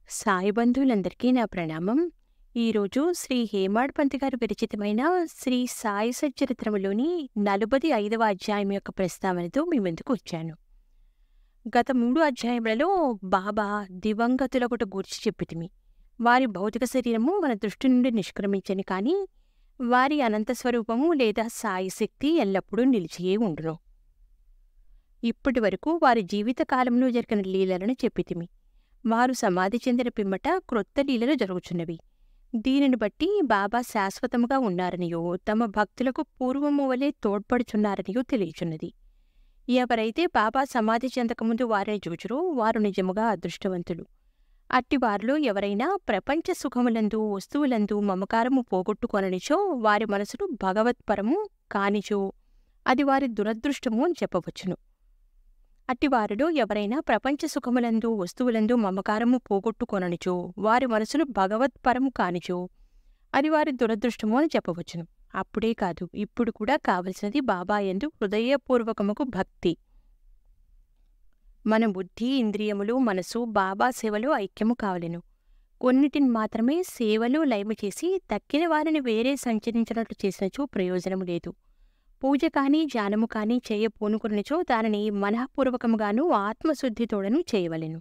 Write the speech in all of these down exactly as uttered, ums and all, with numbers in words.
సాయి బంధువులందరికీ నా ప్రణామం. ఈరోజు శ్రీ హేమాడ్ పంత్ గారు విరచితమైన శ్రీ సాయి సచ్చరిత్రములోని నలభై ఐదవ అధ్యాయం యొక్క ప్రస్తావనతో మీ ముందుకు వచ్చాను. గత మూడు అధ్యాయములలో బాబా దివంగతులొకటి గూర్చి చెప్పితిమి. వారి భౌతిక శరీరము మన దృష్టి నుండి నిష్క్రమించని కానీ వారి అనంత స్వరూపము లేదా సాయి శక్తి ఎల్లప్పుడూ నిలిచియే ఉండును. ఇప్పటి వరకు వారి జీవితకాలంలో జరిగిన లీలలను చెప్పితిమి. వారు సమాధి చెందిన పిమ్మట క్రొత్త లీలలు జరుగుచున్నవి. దీనిని బట్టి బాబా శాశ్వతముగా ఉన్నారనియో తమ భక్తులకు పూర్వము వలె తోడ్పడుచున్నారనియో తెలియచున్నది. ఎవరైతే బాబా సమాధి చెందకముందు వారిని చూచురో వారు నిజముగా అదృష్టవంతులు. అట్టి వారిలో ఎవరైనా ప్రపంచ సుఖములందు వస్తువులందు మమకారము పోగొట్టుకొననిచో వారి మనసును భగవత్పరము కానిచో అది వారి దురదృష్టము అని చెప్పవచ్చును. అట్టివారిలో ఎవరైనా ప్రపంచ సుఖములందు వస్తువులందు మమకారము పోగొట్టుకొననిచో వారి మనసును భగవత్పరము కానిచో అది వారి దురదృష్టము అని చెప్పవచ్చును. అప్పుడే కాదు, ఇప్పుడు కూడా కావలసినది బాబా యందు హృదయపూర్వకముకు భక్తి. మన బుద్ధి ఇంద్రియములు మనసు బాబా సేవలో ఐక్యము కావలెను. కొన్నిటిని మాత్రమే సేవలో లయము చేసి తక్కిన వారిని వేరే సంచరించినట్లు చేసినచో ప్రయోజనము లేదు. పూజ కానీ ధ్యానము కానీ చేయ పూనుకునిచో దానిని మనఃపూర్వకముగాను ఆత్మశుద్ధితోడను చేయవలెను.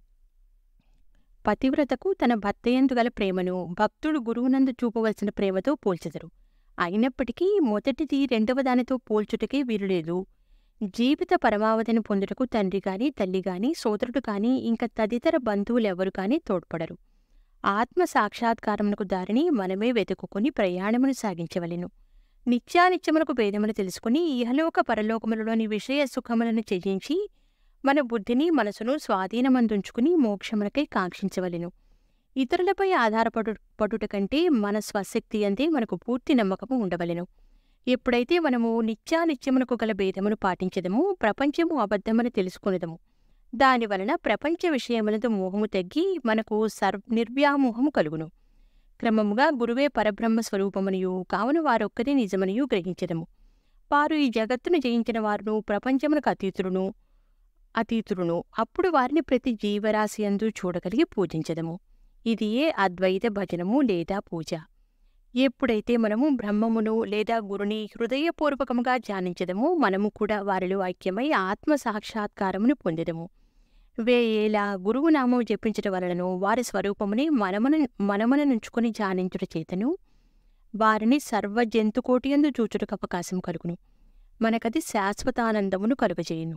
పతివ్రతకు తన భర్తయందు గల ప్రేమను భక్తుడు గురువునందు చూపవలసిన ప్రేమతో పోల్చెదరు. అయినప్పటికీ మొదటిది రెండవ దానితో పోల్చుటకే వీలులేదు. జీవిత పరమావధిని పొందుటకు తండ్రి గాని తల్లి గాని సోదరుడు కాని ఇంకా తదితర బంధువులెవరు కాని తోడ్పడరు. ఆత్మ సాక్షాత్కారమునకు దారిని మనమే వెతుకుని ప్రయాణమును సాగించవలెను. నిత్యానిత్యములకు భేదమును తెలుసుకుని ఇహలోక పరలోకములలోని విషయ సుఖములను త్యజించి మన బుద్ధిని మనసును స్వాధీనమందుంచుకుని మోక్షమునకై కాంక్షించవలెను. ఇతరులపై ఆధారపడు పడుట కంటే మన స్వశక్తి అందే మనకు పూర్తి నమ్మకము ఉండవలెను. ఎప్పుడైతే మనము నిత్యానిత్యమునకు గల భేదమును పాటించదము ప్రపంచము అబద్ధమని తెలుసుకునేదము. దానివలన ప్రపంచ విషయములతో మోహము తగ్గి మనకు సర్వ నిర్వ్యామోహము కలుగును. క్రమముగా గురువే పరబ్రహ్మ స్వరూపమునియు కావున వారొక్కదే నిజమనియు గ్రహించదము. వారు ఈ జగత్తును జయించిన వారును ప్రపంచమునకు అతీతుడును అతీతుడును అప్పుడు వారిని ప్రతి జీవరాశి అందు చూడగలిగి పూజించదము. ఇది ఏ అద్వైత భజనము లేదా పూజ. ఎప్పుడైతే మనము బ్రహ్మమును లేదా గురుని హృదయపూర్వకముగా ధ్యానించదమో మనము కూడా వారిలో ఐక్యమై ఆత్మ సాక్షాత్కారమును పొందెదము. వేయేలా గురువు నామం జపించటం వలనను వారి స్వరూపముని మనమున మనమున నుంచుకొని ధ్యానించుట చేతను వారిని సర్వ జంతుకోటియందు చూచుటకు అవకాశం కలుగును. మనకది శాశ్వతానందమును కలుగజేయును.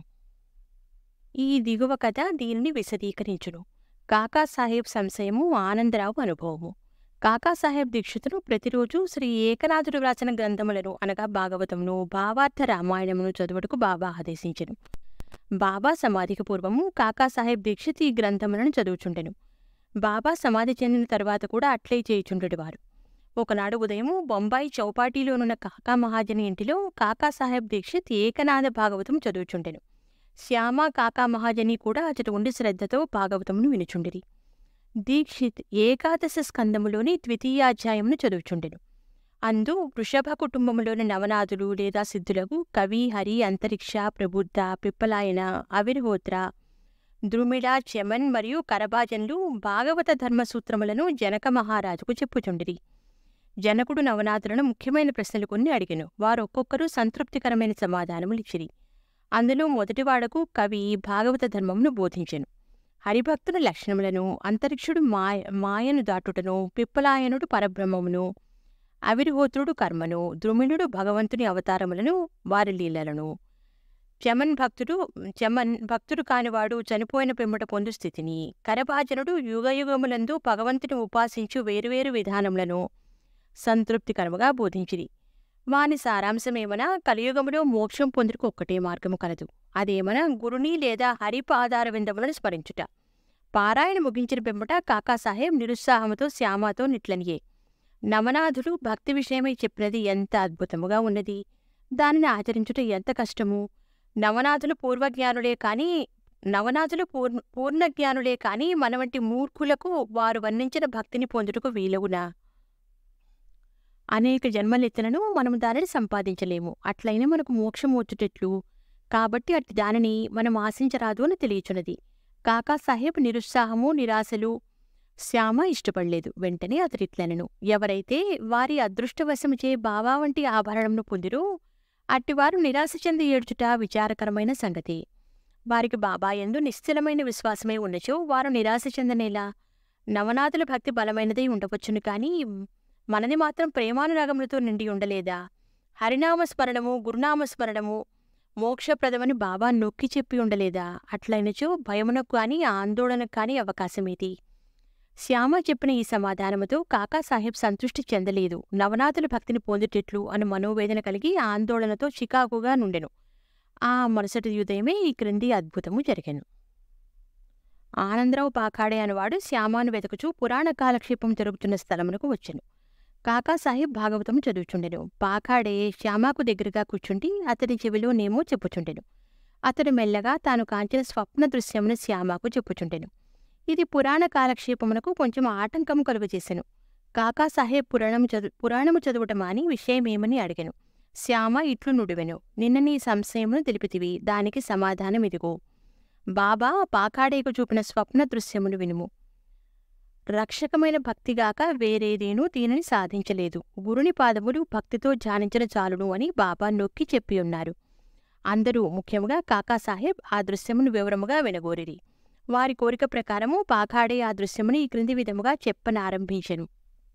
ఈ దిగువ కథ దీనిని విశదీకరించును. కాకాసాహెబ్ సంశయము ఆనందరావు అనుభవము. కాకాసాహెబ్ దీక్షితులు ప్రతిరోజు శ్రీ ఏకనాథుడు వ్రాసిన గ్రంథములను అనగా భాగవతమును భావార్థ రామాయణమును చదువుటకు బాబా ఆదేశించెను. బాబా సమాధికి పూర్వము కాకాసాహెబ్ దీక్షిత్ ఈ గ్రంథములను చదువుచుండెను. బాబా సమాధి చెందిన తర్వాత కూడా అట్లే చేయుచుండెడువారు. ఒకనాడు ఉదయము బొంబాయి చౌపాటీలోనున్న కాకా మహాజని ఇంటిలో కాకాసాహెబ్ దీక్షిత్ ఏకనాథ భాగవతం చదువుచుండెను. శ్యామ కాకా మహాజని కూడా అచట ఉండి శ్రద్ధతో భాగవతమును వినుచుండిరి. దీక్షిత్ ఏకాదశ స్కందములోని ద్వితీయాధ్యాయమును చదువుచుండెను. అందు వృషభ కుటుంబములోని నవనాథులు లేదా సిద్ధులకు కవి హరి అంతరిక్ష ప్రబుద్ధ పిప్పలాయన అవిర్హోత్ర ద్రుమిడ చెమన్ మరియు కరభాజన్లు భాగవత ధర్మసూత్రములను జనక మహారాజుకు చెప్పుచుండిరి. జనకుడు నవనాథులను ముఖ్యమైన ప్రశ్నలు కొన్ని అడిగెను. వారు ఒక్కొక్కరు సంతృప్తికరమైన సమాధానములిచ్చిరి. అందులో మొదటివాడకు కవి భాగవత ధర్మమును బోధించెను. హరిభక్తుల లక్షణములను అంతరిక్షుడు మాయ మాయను దాటుటను పిప్పలాయనుడు పరబ్రహ్మమును అవిర్హోత్రుడు కర్మను ద్రుమిణుడు భగవంతుని అవతారములను వారి లీలలను చమన్ భక్తుడు చమన్ భక్తుడు కానివాడు చనిపోయిన పిమ్మట పొందు స్థితిని కరభాజనుడు యుగయుగములందు భగవంతుని ఉపాసించు వేరువేరు విధానములను సంతృప్తికరముగా బోధించిరి. వాని సారాంశమేమనా కలియుగములో మోక్షం పొందుటకు ఒక్కటే మార్గము కలదు. అదేమనా గురుని లేదా హరిపాదార విందములను స్మరించుట. పారాయణ ముగించిన పిమ్మట కాకాసాహెబ్ నిరుత్సాహముతో శ్యామతో నిట్లనియే, నవనాథుడు భక్తి విషయమై చెప్పినది ఎంత అద్భుతముగా ఉన్నది, దానిని ఆచరించుట ఎంత కష్టము. నవనాథులు పూర్వజ్ఞానులే కాని నవనాథులు పూర్ణ పూర్ణజ్ఞానులే కాని మన వంటి మూర్ఖులకు వారు వర్ణించిన భక్తిని పొందుటకు వీలవునా? అనేక జన్మలెత్తనను మనము దానిని సంపాదించలేము. అట్లయినా మనకు మోక్షం వచ్చుటెట్లు? కాబట్టి అట్టి దానిని మనం ఆశించరాదు అని తెలియచున్నది. కాకాసాహెబ్ నిరుత్సాహము నిరాశలు శ్యామ ఇష్టపడలేదు. వెంటనే అతడిట్లనెను, ఎవరైతే వారి అదృష్టవశముచే బావా వంటి ఆభరణంను పొందిరో అట్టివారు నిరాశ చెంది ఏడ్చుట విచారకరమైన సంగతి. వారికి బాబాయందు నిశ్చలమైన విశ్వాసమే ఉన్నచో వారు నిరాశ చెందనేలా. నవనాథుల భక్తి బలమైనదై ఉండవచ్చును కాని మనది మాత్రం ప్రేమానురాగములతో నిండి ఉండలేదా? హరినామస్మరణము గురునామస్మరణము మోక్షప్రదమని బాబా నొక్కి చెప్పి ఉండలేదా? అట్లయినచో భయమునకు కాని ఆందోళనకు కాని అవకాశమేది? శ్యామ చెప్పిన ఈ సమాధానముతో కాకాసాహెబ్ సంతృష్టి చెందలేదు. నవనాథుల భక్తిని పొందుటెట్లు అని మనోవేదన కలిగి ఆందోళనతో చికాకుగా నుండెను. ఆ మరుసటి ఉదయమే ఈ క్రింది అద్భుతము జరిగెను. ఆనందరావు పాకాడే అనువాడు శ్యామాను వెతకుచూ పురాణ కాలక్షేపం జరుగుతున్న స్థలమునకు వచ్చెను. కాకాసాహెబ్ భాగవతము చదువుచుండెను. పాకాడే శ్యామాకు దగ్గరగా కూర్చుండి అతడి చెవిలోనేమో చెప్పుచుండెను. అతడు మెల్లగా తాను కాంచిన స్వప్న దృశ్యమును శ్యామాకు చెప్పుచుండెను. ఇది పురాణ కాలక్షేపమునకు కొంచెం ఆటంకము కలుగజేసెను. కాకాసాహెబ్ పురాణము చదువు పురాణము చదువుట మాని విషయమేమని అడిగెను. శ్యామ ఇట్లు నుడివెను, నిన్న నీ సంశయమును తెలిపితివి, దానికి సమాధానమిదిగో. బాబా పాకాడేకు చూపిన స్వప్న దృశ్యమును వినుము. రక్షకమైన భక్తిగాక వేరేదేనూ దీనిని సాధించలేదు. గురుని పాదములు భక్తితో ధ్యానించిన చాలును అని బాబా నొక్కి చెప్పియున్నారు. అందరూ ముఖ్యముగా కాకాసాహెబ్ ఆ దృశ్యమును వివరముగా వినగోరిరి. వారి కోరిక ప్రకారము పాకాడే ఆ దృశ్యమును ఈ క్రింది విధముగా చెప్పనారంభించెను.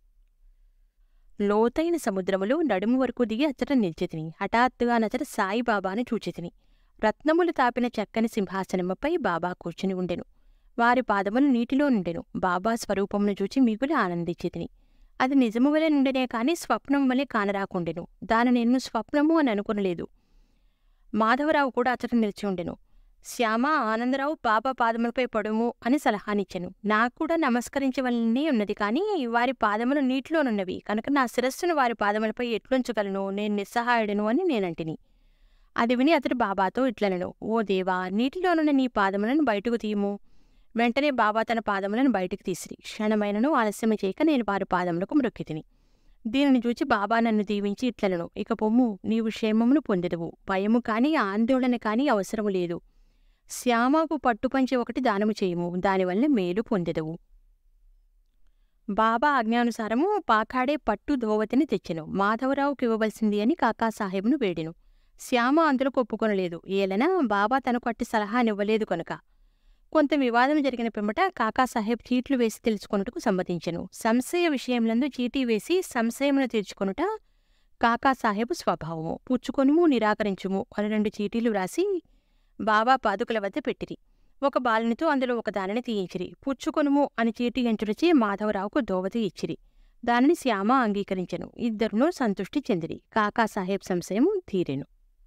లోతైన సముద్రములో నడుము వరకు దిగి అచ్చట నిల్చితిని. హఠాత్తుగా నచ్చట సాయిబాబాను చూచితిని. రత్నములు తాపిన చక్కని సింహాసనముపై బాబా కూర్చుని ఉండెను. వారి పాదములు నీటిలో నుండెను. బాబా స్వరూపమును చూచి మిగులు ఆనందించితిని. అది నిజము వలె నుండెనే కాని స్వప్నం వలె కానరాకుండెను. దాని నేను స్వప్నము అని అనుకునలేదు. మాధవరావు కూడా అచ్చట నిలిచి ఉండెను. శ్యామ, ఆనందరావు బాబా పాదములపై పడుము అని సలహానిచ్చెను. నాకు కూడా నమస్కరించవలనే ఉన్నది కాని వారి పాదములు నీటిలోనున్నవి కనుక నా శిరస్సును వారి పాదములపై ఎట్లుంచగలను, నేను నిస్సహాయుడను అని నేనంటిని. అది విని అతడు బాబాతో ఇట్లనెను, ఓ దేవా, నీటిలోనున్న నీ పాదములను బయటకు తీయము. వెంటనే బాబా తన పాదములను బయటకు తీసిరి. క్షణమైనను ఆలస్యము చేయక నేను వారి పాదములకు మ్రొక్కితిని. దీనిని చూచి బాబా నన్ను దీవించి ఇట్లనెను, ఇక పొమ్ము, నీవు క్షేమమును పొందెదవు. భయము కాని ఆందోళన కాని అవసరము లేదు. శ్యామకు పట్టుపంచి ఒకటి దానము చేయుము, దానివల్ల మేలు పొందెదవు. బాబా ఆజ్ఞానుసారము పాకాడే పట్టు ధోవతిని తెచ్చెను. మాధవరావుకి ఇవ్వవలసింది అని కాకాసాహెబ్ను వేడెను. శ్యామ అందులో ఒప్పుకొనలేదు. ఏలన బాబా తనకు అట్టి సలహానివ్వలేదు కనుక. కొంత వివాదం జరిగిన పిమ్మట కాకాసాహెబ్ చీట్లు వేసి తెలుసుకొనుటకు సమ్మతించెను. సంశయ విషయములందు చీటీ వేసి సంశయమును తీర్చుకొనుట కాకాసాహెబ్ స్వభావము. పుచ్చుకొనుము, నిరాకరించుము అని రెండు చీటీలు వ్రాసి బాబా పాదుకల వద్ద పెట్టిరి. ఒక బాలునితో అందులో ఒక దానిని తీయించిరి. పుచ్చుకొనుము అని చీటీ ఎంచుడిచి మాధవరావుకు దోవతి ఇచ్చిరి. దానిని శ్యామ అంగీకరించెను. ఇద్దరునూ సంతృష్టి చెందిరి. కాకాసాహెబ్ సంశయము తీరెను.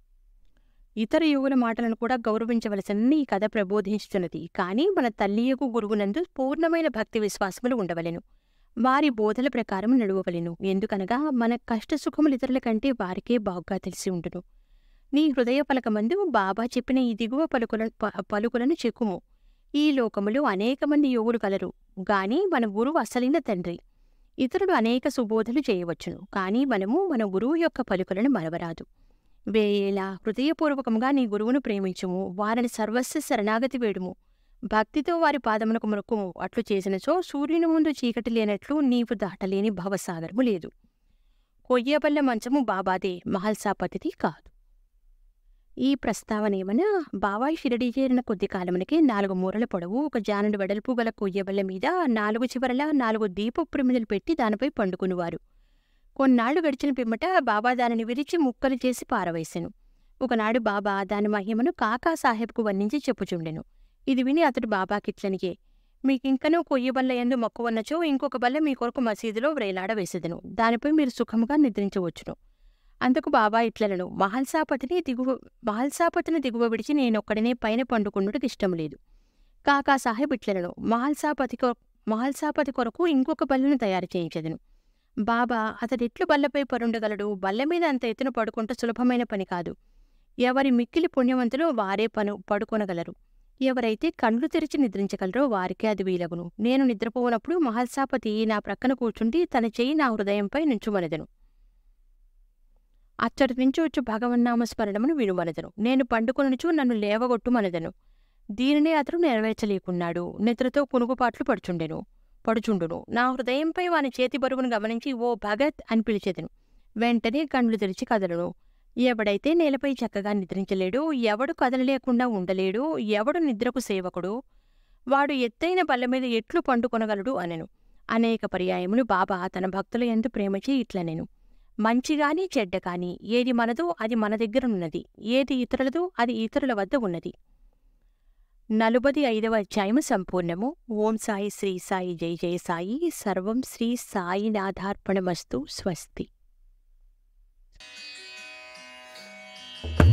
ఇతర యువుల మాటలను కూడా గౌరవించవలసినని ఈ కథ ప్రబోధించుతున్నది. కానీ మన తల్లియకు గురువునందు పూర్ణమైన భక్తి విశ్వాసములు ఉండవలెను. వారి బోధల ప్రకారం నడువవలెను. ఎందుకనగా మన కష్టసుఖములు ఇతరుల కంటే వారికే బాగా తెలిసి ఉండును. నీ హృదయ పలకమందు బాబా చెప్పిన ఈ దిగువ పలుకుల పలుకులను చెక్కుము. ఈ లోకములో అనేక మంది యోగులు కలరు గాని మన గురువు అసలైన తండ్రి. ఇతరులు అనేక సుబోధలు చేయవచ్చును, కానీ మనము మన గురువు యొక్క పలుకులను మరవరాదు. వేయేలా హృదయపూర్వకముగా నీ గురువును ప్రేమించుము. వారిని సర్వస్వ శరణాగతి వేడుము. భక్తితో వారి పాదమునకు మొక్కుము. అట్లు చేసినచో సూర్యుని ముందు చీకటి లేనట్లు నీవు దాటలేని భవసాగరము లేదు. కొయ్యబల్ల మంచము బాబాదే, మహల్సాపతిది కాదు. ఈ ప్రస్తావనేమన బాబాయ్ షిరడీ చేరిన కొద్ది కాలమునకే నాలుగు మూరల పొడవు, ఒక జానుడు వెడల్పు గల కొయ్యబల్ల మీద నాలుగు చివరల నాలుగు దీప ప్రమిదలు పెట్టి దానిపై పండుకునివారు. కొన్నాళ్లు గడిచిన పిమ్మట బాబా దానిని విరిచి ముక్కలు చేసి పారవేసెను. ఒకనాడు బాబా దాని మహిమను కాకాసాహెబ్కు వర్ణించి చెప్పుచుండెను. ఇది విని అతడు బాబాకిట్లనిగే, మీకింకనూ కొయ్యబల్ల యందు మక్కువన్నచో ఇంకొక బల్ల మీ కొరకు మసీదులో వ్రేలాడవేసెదను. దానిపై మీరు సుఖముగా నిద్రించవచ్చును. అందుకు బాబా ఇట్లనను, మహల్సాపతిని దిగువ మహల్సాపతిని దిగువ విడిచి నేనొక్కడనే పైన పండుకున్నట్టుకు ఇష్టం లేదు. కాకాసాహెబ్ ఇట్లనను, మహల్సాపతి కొ మహల్సాపతి కొరకు ఇంకొక బల్లను తయారు చేయించెదను. బాబా, అతడిట్లు బల్లపై పరుండగలడు? బల్ల మీద అంత ఎత్తున పడుకుంట సులభమైన పని కాదు. ఎవరి మిక్కిలి పుణ్యవంతులు వారే పను పడుకొనగలరు. ఎవరైతే కళ్ళు తెరిచి నిద్రించగలరో వారికే అది వీలగును. నేను నిద్రపోనప్పుడు మహల్సాపతి నా ప్రక్కన కూర్చుండి తన చెయ్యి నా హృదయంపై నుంచుమనెదను. అచ్చటి నుంచి వచ్చు భగవన్నామస్మరణమును వినుమనెదను. నేను పండుకొనుచు నన్ను లేవగొట్టుమనెదను. దీనినే అతడు నెరవేర్చలేకున్నాడు. నిద్రతో పునుగుపాట్లు పడుచుండెను. పడుచుండును. నా హృదయంపై వాని చేతి బరువును గమనించి ఓ భగత్ అని పిలిచెదను. వెంటనే కళ్ళు తెరిచి కదలను. ఎవడైతే నేలపై చక్కగా నిద్రించలేడు, ఎవడు కదలలేకుండా ఉండలేడు, ఎవడు నిద్రకు సేవకుడు, వాడు ఎత్తైన బల్ల మీద ఎట్లు పండుకొనగలడు అనెను. అనేక పర్యాయములు బాబా తన భక్తుల యందు ప్రేమచే ఇట్లనెను. మంచిగాని చెడ్డ కాని ఏది మనదో అది మన దగ్గరున్నది, ఏది ఇతరులదో అది ఇతరుల వద్ద ఉన్నది. నలుబది ఐదవ అధ్యాయము సంపూర్ణము. ఓం సాయి శ్రీ సాయి జై జయ సాయి. సర్వం శ్రీ సాయినాథార్పణమస్తు. స్వస్తి.